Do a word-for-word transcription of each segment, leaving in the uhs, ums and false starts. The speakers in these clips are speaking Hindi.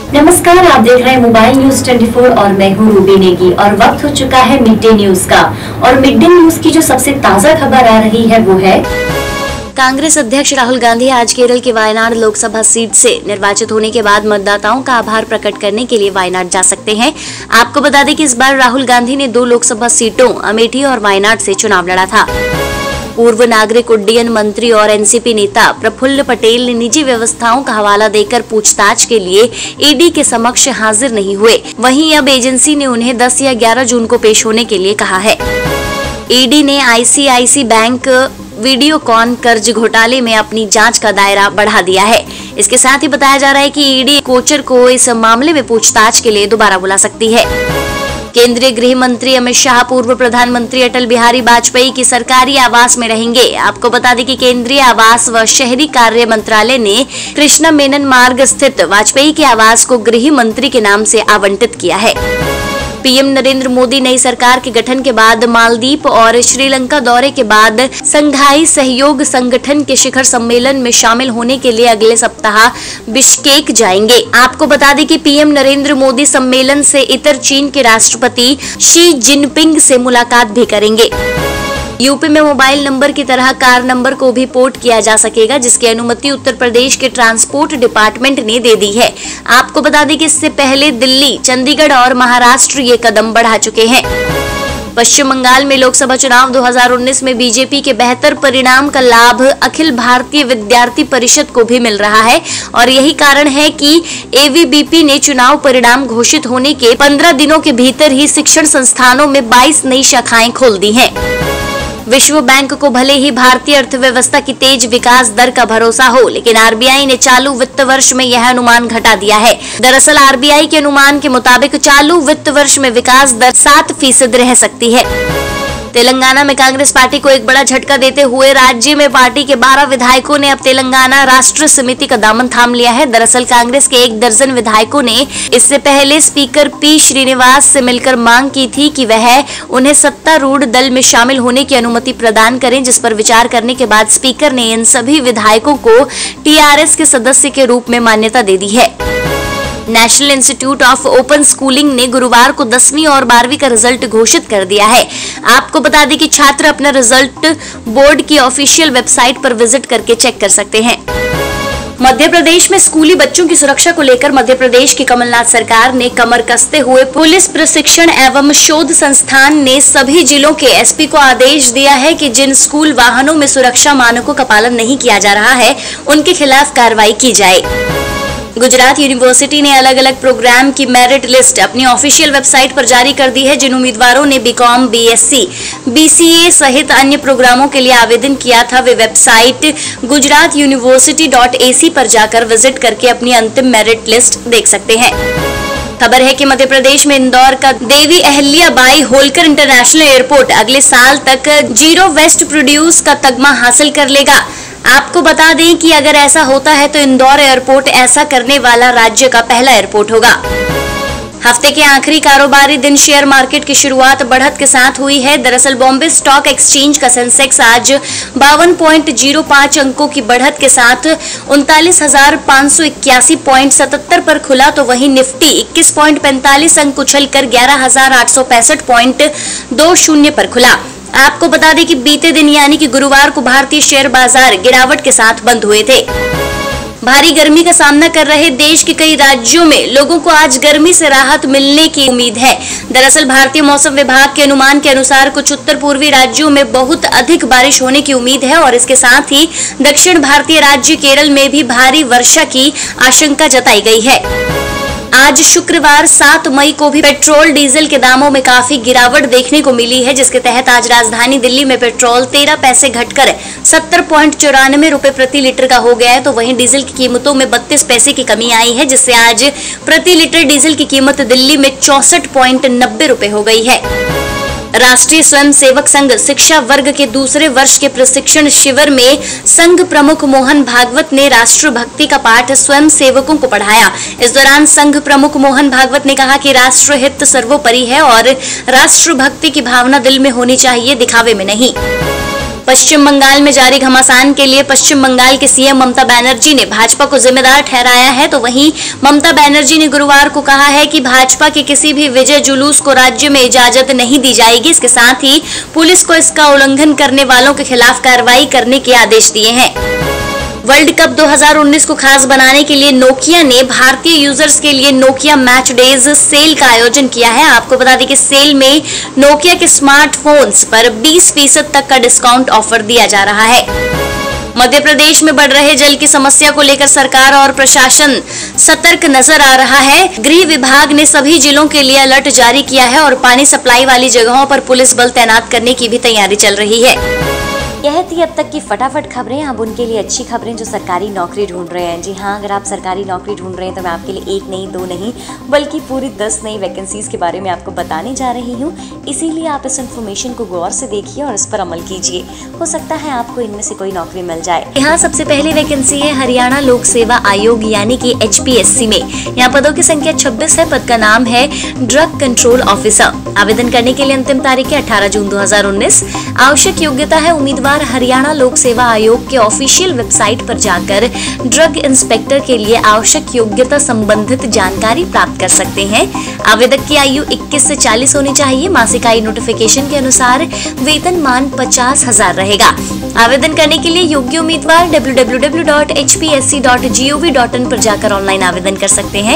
नमस्कार, आप देख रहे हैं मोबाइल न्यूज चौबीस और मैं हूं रूबी नेगी और वक्त हो चुका है मिड डे न्यूज का। और मिड डे न्यूज की जो सबसे ताजा खबर आ रही है वो है कांग्रेस अध्यक्ष राहुल गांधी आज केरल के वायनाड लोकसभा सीट से निर्वाचित होने के बाद मतदाताओं का आभार प्रकट करने के लिए वायनाड जा सकते हैं। आपको बता दें कि इस बार राहुल गांधी ने दो लोकसभा सीटों अमेठी और वायनाड से चुनाव लड़ा था। पूर्व नागरिक उड्डयन मंत्री और एनसीपी नेता प्रफुल्ल पटेल ने निजी व्यवस्थाओं का हवाला देकर पूछताछ के लिए ईडी के समक्ष हाजिर नहीं हुए। वहीं अब एजेंसी ने उन्हें दस या ग्यारह जून को पेश होने के लिए कहा है। ईडी ने आईसीआईसी बैंक वीडियोकॉन कर्ज घोटाले में अपनी जांच का दायरा बढ़ा दिया है। इसके साथ ही बताया जा रहा है कि ईडी कोचर को इस मामले में पूछताछ के लिए दोबारा बुला सकती है। केंद्रीय गृह मंत्री अमित शाह पूर्व प्रधानमंत्री अटल बिहारी वाजपेयी की सरकारी आवास में रहेंगे। आपको बता दें कि केंद्रीय आवास व शहरी कार्य मंत्रालय ने कृष्णा मेनन मार्ग स्थित वाजपेयी के आवास को गृह मंत्री के नाम से आवंटित किया है। पीएम नरेंद्र मोदी नई सरकार के गठन के बाद मालदीव और श्रीलंका दौरे के बाद संघाई सहयोग संगठन के शिखर सम्मेलन में शामिल होने के लिए अगले सप्ताह बिश्केक जाएंगे। आपको बता दें कि पीएम नरेंद्र मोदी सम्मेलन से इतर चीन के राष्ट्रपति शी जिनपिंग से मुलाकात भी करेंगे। यूपी में मोबाइल नंबर की तरह कार नंबर को भी पोर्ट किया जा सकेगा, जिसकी अनुमति उत्तर प्रदेश के ट्रांसपोर्ट डिपार्टमेंट ने दे दी है। आपको बता दें कि इससे पहले दिल्ली, चंडीगढ़ और महाराष्ट्र ये कदम बढ़ा चुके हैं। पश्चिम बंगाल में लोकसभा चुनाव दो हज़ार उन्नीस में बीजेपी के बेहतर परिणाम का लाभ अखिल भारतीय विद्यार्थी परिषद को भी मिल रहा है और यही कारण है कि एवीबीपी ने चुनाव परिणाम घोषित होने के पंद्रह दिनों के भीतर ही शिक्षण संस्थानों में बाईस नई शाखाएं खोल दी हैं। विश्व बैंक को भले ही भारतीय अर्थव्यवस्था की तेज विकास दर का भरोसा हो, लेकिन आरबीआई ने चालू वित्त वर्ष में यह अनुमान घटा दिया है। दरअसल आरबीआई के अनुमान के मुताबिक चालू वित्त वर्ष में विकास दर सात फीसद रह सकती है। तेलंगाना में कांग्रेस पार्टी को एक बड़ा झटका देते हुए राज्य में पार्टी के बारह विधायकों ने अब तेलंगाना राष्ट्र समिति का दामन थाम लिया है। दरअसल कांग्रेस के एक दर्जन विधायकों ने इससे पहले स्पीकर पी श्रीनिवास से मिलकर मांग की थी कि वह उन्हें सत्तारूढ़ दल में शामिल होने की अनुमति प्रदान करें, जिस पर विचार करने के बाद स्पीकर ने इन सभी विधायकों को टीआरएस के सदस्य के रूप में मान्यता दे दी है। National institute of open schooling ने गुरुवार को दसवीं और बारहवीं का रिजल्ट घोषित कर दिया है। आपको बता दें कि छात्र अपना रिजल्ट बोर्ड की ऑफिशियल वेबसाइट पर विजिट करके चेक कर सकते हैं। मध्य प्रदेश में स्कूली बच्चों की सुरक्षा को लेकर मध्य प्रदेश की कमलनाथ सरकार ने कमर कसते हुए पुलिस प्रशिक्षण एवं शोध संस्थान ने सभी जिलों के एसपी को आदेश दिया है कि जिन स्कूल वाहनों में सुरक्षा मानकों का पालन नहीं किया जा रहा है उनके खिलाफ कार्रवाई की जाए। गुजरात यूनिवर्सिटी ने अलग अलग प्रोग्राम की मेरिट लिस्ट अपनी ऑफिशियल वेबसाइट पर जारी कर दी है। जिन उम्मीदवारों ने बीकॉम, बीएससी, बीसीए सहित अन्य प्रोग्रामों के लिए आवेदन किया था वे website Gujarat university dot ac पर जाकर विजिट करके अपनी अंतिम मेरिट लिस्ट देख सकते हैं। खबर है कि मध्य प्रदेश में इंदौर का देवी अहिल्याबाई होलकर इंटरनेशनल एयरपोर्ट अगले साल तक जीरो वेस्ट प्रोड्यूस का तगमा हासिल कर लेगा। आपको बता दें कि अगर ऐसा होता है तो इंदौर एयरपोर्ट ऐसा करने वाला राज्य का पहला एयरपोर्ट होगा। हफ्ते के आखिरी कारोबारी दिन शेयर मार्केट की शुरुआत बढ़त के साथ हुई है। दरअसल बॉम्बे स्टॉक एक्सचेंज का सेंसेक्स आज बावन पॉइंट जीरो पाँच अंकों की बढ़त के साथ उनतालीस हजार पाँच सौ इक्यासी पॉइंट सतहत्तर पर खुला, तो वहीं निफ्टी इक्कीस पॉइंट पैंतालीस अंक उछलकर ग्यारह हजार आठ सौ पैंसठ पॉइंट दो शून्य पर खुला। आपको बता दें कि बीते दिन यानी कि गुरुवार को भारतीय शेयर बाजार गिरावट के साथ बंद हुए थे। भारी गर्मी का सामना कर रहे देश के कई राज्यों में लोगों को आज गर्मी से राहत मिलने की उम्मीद है। दरअसल भारतीय मौसम विभाग के अनुमान के अनुसार कुछ उत्तर पूर्वी राज्यों में बहुत अधिक बारिश होने की उम्मीद है और इसके साथ ही दक्षिण भारतीय राज्य केरल में भी भारी वर्षा की आशंका जताई गई है। आज शुक्रवार सात मई को भी पेट्रोल डीजल के दामों में काफी गिरावट देखने को मिली है, जिसके तहत आज राजधानी दिल्ली में पेट्रोल तेरह पैसे घटकर सत्तर पॉइंट चौरानवे रुपए प्रति लीटर का हो गया है, तो वहीं डीजल की कीमतों में बत्तीस पैसे की कमी आई है, जिससे आज प्रति लीटर डीजल की कीमत दिल्ली में चौसठ पॉइंट नब्बे रुपए हो गई है। राष्ट्रीय स्वयं सेवक संघ शिक्षा वर्ग के दूसरे वर्ष के प्रशिक्षण शिविर में संघ प्रमुख मोहन भागवत ने राष्ट्रभक्ति का पाठ स्वयं सेवकों को पढ़ाया। इस दौरान संघ प्रमुख मोहन भागवत ने कहा कि राष्ट्र हित सर्वोपरि है और राष्ट्रभक्ति की भावना दिल में होनी चाहिए, दिखावे में नहीं। पश्चिम बंगाल में जारी घमासान के लिए पश्चिम बंगाल के सीएम ममता बनर्जी ने भाजपा को जिम्मेदार ठहराया है। तो वहीं ममता बनर्जी ने गुरुवार को कहा है कि भाजपा के किसी भी विजय जुलूस को राज्य में इजाजत नहीं दी जाएगी। इसके साथ ही पुलिस को इसका उल्लंघन करने वालों के खिलाफ कार्रवाई करने के आदेश दिए हैं। वर्ल्ड कप दो हज़ार उन्नीस को खास बनाने के लिए नोकिया ने भारतीय यूजर्स के लिए नोकिया मैच डेज सेल का आयोजन किया है। आपको बता दें कि सेल में नोकिया के स्मार्टफोन्स पर बीस फीसद तक का डिस्काउंट ऑफर दिया जा रहा है। मध्य प्रदेश में बढ़ रहे जल की समस्या को लेकर सरकार और प्रशासन सतर्क नजर आ रहा है। गृह विभाग ने सभी जिलों के लिए अलर्ट जारी किया है और पानी सप्लाई वाली जगहों पर पुलिस बल तैनात करने की भी तैयारी चल रही है। यह थी अब तक की फटाफट खबरें। अब उनके लिए अच्छी खबरें जो सरकारी नौकरी ढूंढ रहे हैं। जी हाँ, अगर आप सरकारी नौकरी ढूंढ रहे हैं तो मैं आपके लिए एक नहीं, दो नहीं, बल्कि पूरी दस नई वैकेंसीज के बारे में आपको बताने जा रही हूँ। इसीलिए आप इस इन्फॉर्मेशन को गौर से देखिए और इस पर अमल कीजिए। हो सकता है आपको इनमें से कोई नौकरी मिल जाए। यहाँ सबसे पहली वैकेंसी है हरियाणा लोक सेवा आयोग यानी कि एच पी एस सी में। यहाँ पदों की संख्या छब्बीस है। पद का नाम है ड्रग कंट्रोल ऑफिसर। आवेदन करने के लिए अंतिम तारीख है अठारह जून दो हजार उन्नीस। आवश्यक योग्यता है उम्मीदवार हरियाणा लोक सेवा आयोग के ऑफिशियल वेबसाइट पर जाकर ड्रग इंस्पेक्टर के लिए आवश्यक योग्यता संबंधित जानकारी प्राप्त कर सकते हैं। आवेदक की आयु इक्कीस से चालीस होनी चाहिए। मासिक आय नोटिफिकेशन के अनुसार वेतनमान पचास हजार रहेगा। आवेदन करने के लिए योग्य उम्मीदवार W W W dot H P S C dot G O V dot in पर जाकर ऑनलाइन आवेदन कर सकते हैं।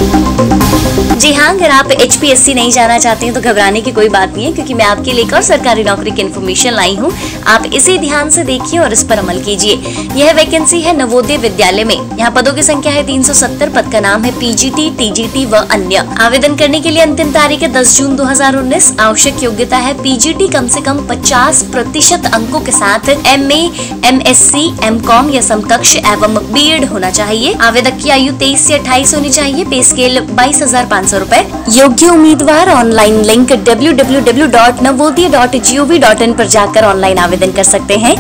जी हाँ, अगर आप एच पी एस सी नहीं जाना चाहते हैं तो घबराने की कोई बात नहीं है, क्योंकि मैं आपके लिए एक और सरकारी नौकरी की इन्फॉर्मेशन लाई हूँ। आप इसे ध्यान से देखिए और इस पर अमल कीजिए। यह वैकेंसी है नवोदय विद्यालय में। यहाँ पदों की संख्या है तीन सौ सत्तर। पद का नाम है P G T, T G T व अन्य। आवेदन करने के लिए अंतिम तारीख है दस जून दो हजार उन्नीस। आवश्यक योग्यता है पी जी टी कम से कम पचास प्रतिशत अंकों के साथ M A, M S C, M com या समकक्ष एवं बी एड होना चाहिए। आवेदक की आयु तेईस से अट्ठाईस होनी चाहिए। पे स्केल बाईस हजार पाँच सौ रूपए। योग्य उम्मीदवार online link W W W dot Navodaya dot G O V dot in पर जाकर ऑनलाइन आवेदन कर सकते हैं।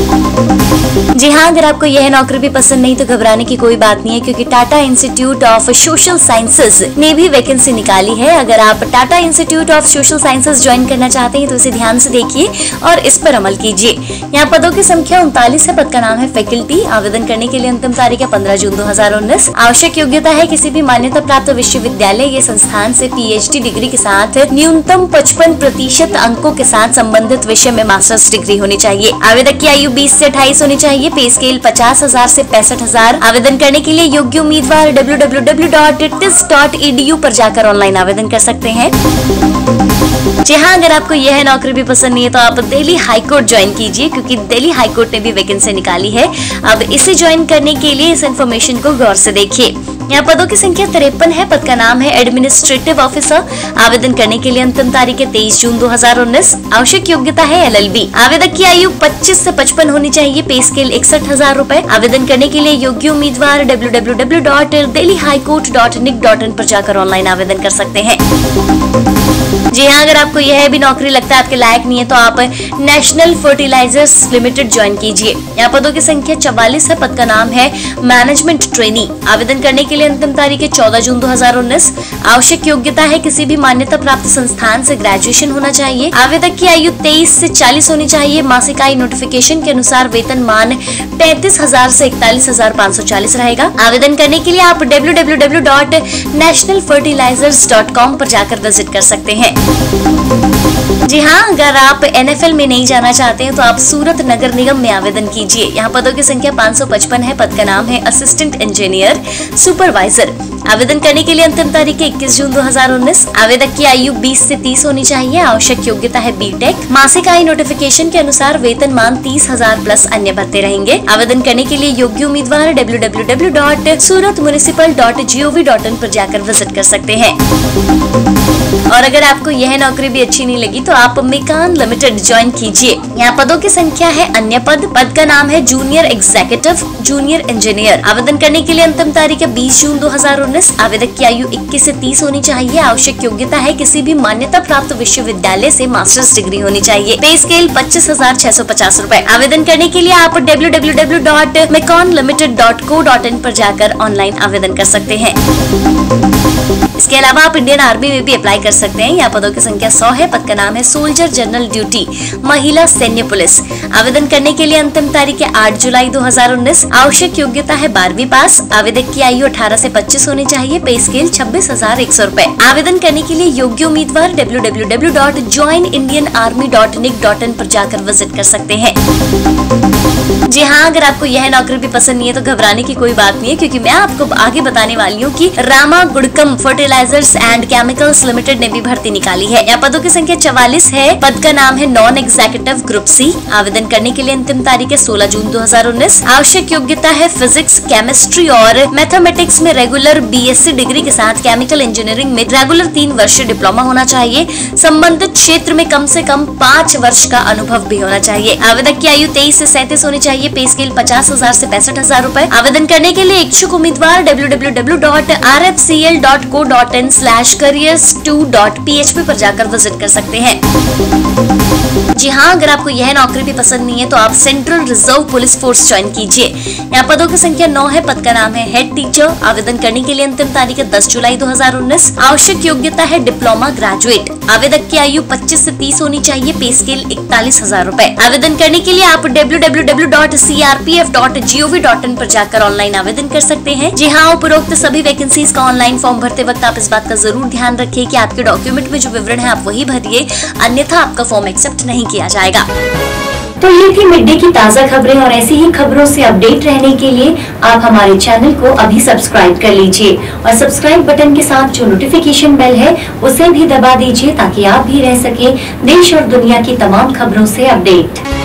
जी हाँ, अगर आपको यह नौकरी भी पसंद नहीं तो घबराने की कोई बात नहीं है, क्योंकि Tata institute of social sciences ने भी वैकेंसी निकाली है। अगर आप Tata institute of social sciences join करना चाहते हैं तो इसे ध्यान से देखिए और इस पर अमल कीजिए। यहाँ पदों की संख्या उनतालीस है। पद का नाम है फैकल्टी। आवेदन करने के लिए अंतिम तारीख है पंद्रह जून दो हजार उन्नीस। आवश्यक योग्यता है किसी भी मान्यता प्राप्त विश्वविद्यालय या संस्थान से पी एच डी डिग्री के साथ न्यूनतम पचपन प्रतिशत अंकों के साथ संबंधित विषय में मास्टर्स डिग्री होनी चाहिए। आवेदक की आयु बीस से अट्ठाईस होनी चाहिए। पे स्केल पचास हजार से पैंसठ हजार। आवेदन करने के लिए योग्य उम्मीदवार W W W dot TISS dot E D U पर जाकर ऑनलाइन आवेदन कर सकते हैं। जी हाँ, अगर आपको यह नौकरी भी पसंद नहीं है तो आप दिल्ली हाईकोर्ट ज्वाइन कीजिए, क्योंकि दिल्ली हाईकोर्ट ने भी वैकेंसी निकाली है। अब इसे ज्वाइन करने के लिए इस इन्फॉर्मेशन को गौर से देखिए। यहाँ पदों की संख्या तिरपन है। पद का नाम है एडमिनिस्ट्रेटिव ऑफिसर। आवेदन करने के लिए अंतिम तारीख है तेईस जून दो हजार उन्नीस। आवश्यक योग्यता है एल एल बी। आवेदक की आयु पच्चीस से पचपन होनी चाहिए। पे स्केल इकसठ हजार रूपए। आवेदन करने के लिए योग्य उम्मीदवार W W W dot Delhi high court dot nic dot in पर जाकर ऑनलाइन आवेदन कर सकते हैं। जी हाँ, अगर आपको यह भी नौकरी लगता है आपके लायक नहीं है तो आप नेशनल फर्टिलाइजर्स लिमिटेड ज्वाइन कीजिए। यहाँ पदों की संख्या चवालीस है। पद का नाम है मैनेजमेंट ट्रेनी। आवेदन करने के लिए अंतिम तारीख है चौदह जून दो हजार उन्नीस। आवश्यक योग्यता है किसी भी मान्यता प्राप्त संस्थान से ग्रेजुएशन होना चाहिए। आवेदक की आयु तेईस से चालीस होनी चाहिए। मासिक आय नोटिफिकेशन के अनुसार वेतनमान पैंतीस हजार से इकतालीस हजार पाँच सौ चालीस रहेगा। आवेदन करने के लिए आप W W W dot national fertilizers dot com पर जाकर विजिट कर सकते हैं। जी हाँ, अगर आप एन एफ एल में नहीं जाना चाहते हैं तो आप सूरत नगर निगम में आवेदन कीजिए। यहाँ पदों की संख्या पाँच सौ पचपन है। पद का नाम है असिस्टेंट इंजीनियर सुपरवाइजर। आवेदन करने के लिए अंतिम तारीख है इक्कीस जून दो हजार उन्नीस। आवेदक की आयु बीस से तीस होनी चाहिए। आवश्यक योग्यता है बी टेक। मासिक आय नोटिफिकेशन के अनुसार वेतनमान तीस हजार प्लस अन्य भत्ते रहेंगे। आवेदन करने के लिए योग्य उम्मीदवार W W W dot Surat municipal dot G O V dot in पर जाकर विजिट कर सकते हैं। और अगर आपको यह नौकरी भी अच्छी नहीं लगी तो आप मेकान लिमिटेड ज्वाइन कीजिए। यहाँ पदों की संख्या है अन्य पद। पद का नाम है जूनियर एग्जीक्यूटिव, जूनियर इंजीनियर। आवेदन करने के लिए अंतिम तारीख है बीस तीस जून दो हजार उन्नीस। आवेदक की आयु इक्कीस से तीस होनी चाहिए। आवश्यक योग्यता है किसी भी मान्यता प्राप्त विश्वविद्यालय से मास्टर्स डिग्री होनी चाहिए। पे स्केल पच्चीस हजार छह सौ पचास रूपए। आवेदन करने के लिए आप W W W dot MECON limited dot co dot in पर जाकर ऑनलाइन आवेदन कर सकते हैं। इसके अलावा आप इंडियन आर्मी में भी अप्लाई कर सकते हैं। यहाँ पदों की संख्या सौ है। पद का नाम है सोल्जर जनरल ड्यूटी महिला सैन्य पुलिस। आवेदन करने के लिए अंतिम तारीख है आठ जुलाई दो हजार उन्नीस। आवश्यक योग्यता है बारहवीं पास। आवेदक की आयु अठारह से पच्चीस होनी चाहिए। पे स्केल छब्बीस हजार एक सौ रूपए। आवेदन करने के लिए योग्य उम्मीदवार W W W dot join Indian army dot nic dot in पर जाकर विजिट कर सकते हैं। जी हाँ, अगर आपको यह नौकरी भी पसंद नहीं है तो घबराने की कोई बात नहीं है, क्योंकि मैं आपको आगे बताने वाली हूँ कि Ramagundam fertilizers and chemicals limited ने भी भर्ती निकाली है। यहाँ पदों की संख्या चवालीस है। पद का नाम है नॉन एग्जीक्यूटिव ग्रुप सी। आवेदन करने के लिए अंतिम तारीख है सोलह जून दो हजार उन्नीस। आवश्यक योग्यता है फिजिक्स, केमिस्ट्री और मैथमेटिक्स में रेगुलर बीएससी डिग्री के साथ केमिकल इंजीनियरिंग में रेगुलर तीन वर्षीय डिप्लोमा होना चाहिए। संबंधित क्षेत्र में कम से कम पाँच वर्ष का अनुभव भी होना चाहिए। आवेदक की आयु तेईस से सैंतीस होनी चाहिए। पे स्केल पचास हजार से पैंसठ हजार रूपए। आवेदन करने के लिए इच्छुक उम्मीदवार W W W dot R F C L dot co dot in slash careers two dot P H P पर जाकर विजिट कर सकते हैं। जी हाँ, अगर आपको यह नौकरी भी पसंद नहीं है तो आप central reserve police force join कीजिए। यहाँ पदों की संख्या नौ है। पद का नाम है हेड टीचर। आवेदन करने के लिए अंतिम तारीख है दस जुलाई दो हजार उन्नीस। आवश्यक योग्यता है डिप्लोमा ग्रेजुएट। आवेदक की आयु पच्चीस से तीस होनी चाहिए। पे स्केल इकतालीस हजार रूपए। आवेदन करने के लिए आप W W W dot C R P F dot G O V dot in पर जाकर ऑनलाइन आवेदन कर सकते हैं। जी हाँ, उपरोक्त सभी वैकेंसीज का ऑनलाइन फॉर्म भरते वक्त आप इस बात का जरूर ध्यान रखिए कि आपके डॉक्यूमेंट में जो विवरण है आप वही भरिए, अन्यथा आपका फॉर्म एक्सेप्ट नहीं किया जाएगा। तो ये थी मिड डे की ताजा खबरें, और ऐसी ही खबरों से अपडेट रहने के लिए आप हमारे चैनल को अभी सब्सक्राइब कर लीजिए, और सब्सक्राइब बटन के साथ जो नोटिफिकेशन बेल है उसे भी दबा दीजिए, ताकि आप भी रह सके देश और दुनिया की तमाम खबरों से अपडेट।